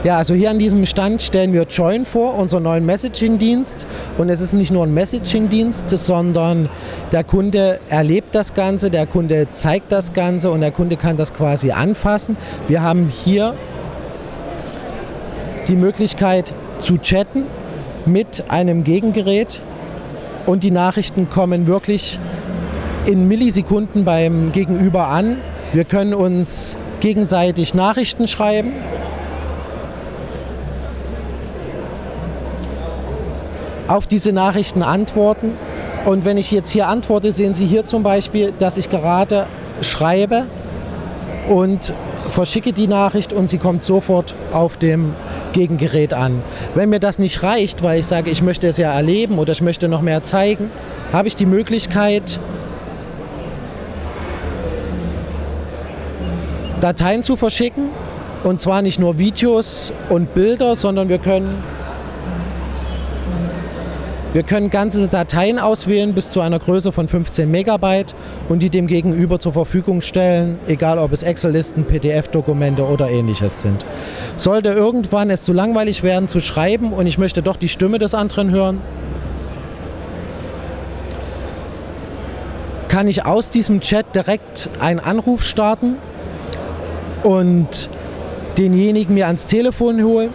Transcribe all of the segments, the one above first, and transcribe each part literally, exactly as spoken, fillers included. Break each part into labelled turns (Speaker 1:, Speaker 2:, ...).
Speaker 1: Ja, also hier an diesem Stand stellen wir Join vor, unseren neuen Messaging-Dienst. Und es ist nicht nur ein Messaging-Dienst, sondern der Kunde erlebt das Ganze, der Kunde zeigt das Ganze und der Kunde kann das quasi anfassen. Wir haben hier die Möglichkeit zu chatten mit einem Gegengerät und die Nachrichten kommen wirklich in Millisekunden beim Gegenüber an. Wir können uns gegenseitig Nachrichten schreiben. Auf diese Nachrichten antworten. Und wenn ich jetzt hier antworte, sehen Sie hier zum Beispiel, dass ich gerade schreibe und verschicke die Nachricht und sie kommt sofort auf dem Gegengerät an. Wenn mir das nicht reicht, weil ich sage, ich möchte es ja erleben oder ich möchte noch mehr zeigen, habe ich die Möglichkeit, Dateien zu verschicken. Und zwar nicht nur Videos und Bilder, sondern wir können Wir können ganze Dateien auswählen bis zu einer Größe von fünfzehn Megabyte und die dem Gegenüber zur Verfügung stellen, egal ob es Excel-Listen, P D F-Dokumente oder ähnliches sind. Sollte irgendwann es zu langweilig werden zu schreiben und ich möchte doch die Stimme des anderen hören, kann ich aus diesem Chat direkt einen Anruf starten und denjenigen mir ans Telefon holen.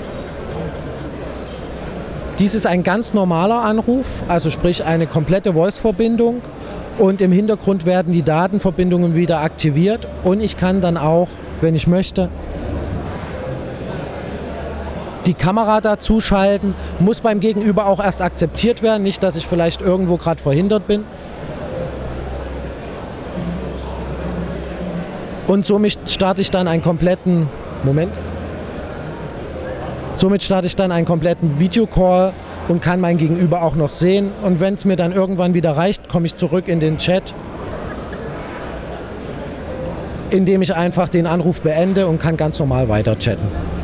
Speaker 1: Dies ist ein ganz normaler Anruf, also sprich eine komplette Voice-Verbindung und im Hintergrund werden die Datenverbindungen wieder aktiviert und ich kann dann auch, wenn ich möchte, die Kamera dazu schalten, muss beim Gegenüber auch erst akzeptiert werden, nicht, dass ich vielleicht irgendwo gerade verhindert bin. Und somit starte ich dann einen kompletten, Moment, Somit starte ich dann einen kompletten Videocall und kann mein Gegenüber auch noch sehen. Und wenn es mir dann irgendwann wieder reicht, komme ich zurück in den Chat, indem ich einfach den Anruf beende und kann ganz normal weiter chatten.